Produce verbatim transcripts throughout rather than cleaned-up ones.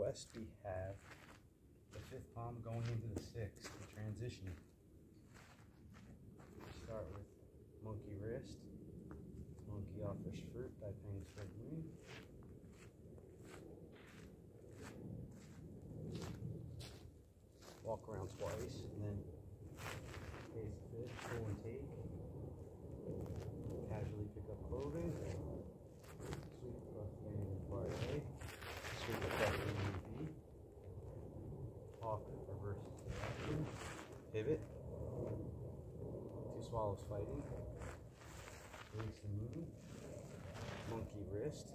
west we have the fifth palm going into the sixth, the transition. We start with monkey wrist, monkey offers fruit, Dai Peng spread wing. Walk around twice, and then face the fish, pull and take. Casually pick up clothing. Sweep across the enemy part A. Sweep across the enemy B. Hawk reverses direction. Pivot. Two swallows fighting. Release the moon. Monkey wrist.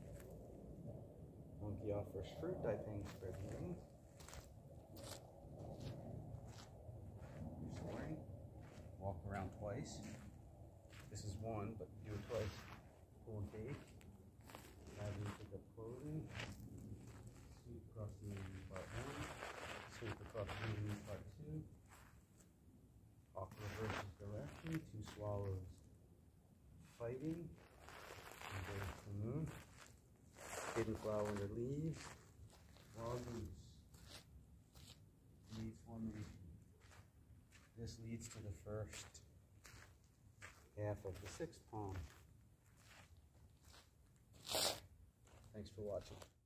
Monkey offers fruit, Dai Peng spread wings. Restoring. Walk around twice. This is one, but do it twice. Pull and take. Casually pick up clothing. Sweep across the enemy part one. Sweep across the enemy part two. Hawk reverses direction. Two swallows fighting. Embrace the moon. Hidden flower under leaves. Wild goose. Leaves formation. This leads to the first half of the sixth palm. Thanks for watching.